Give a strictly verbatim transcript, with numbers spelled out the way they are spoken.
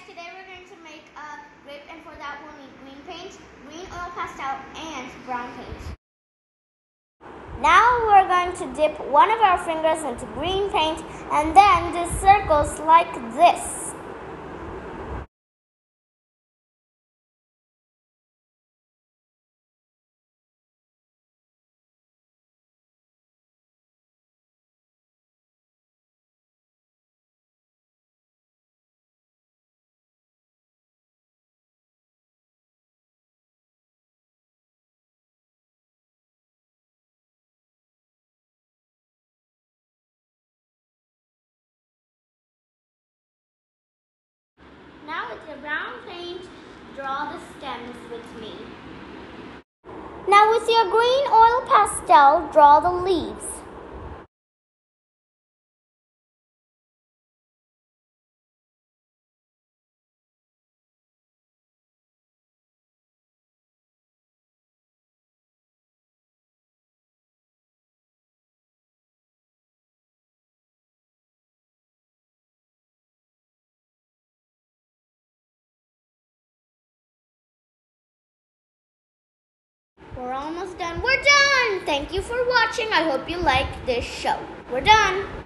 today we're going to make a grape, and for that we'll need green paint, green oil pastel, and brown paint. Now we're going to dip one of our fingers into green paint and then do circles like this. Now with your brown paint, draw the stems with me. Now with your green oil pastel, draw the leaves. We're almost done. We're done! Thank you for watching. I hope you liked this show. We're done.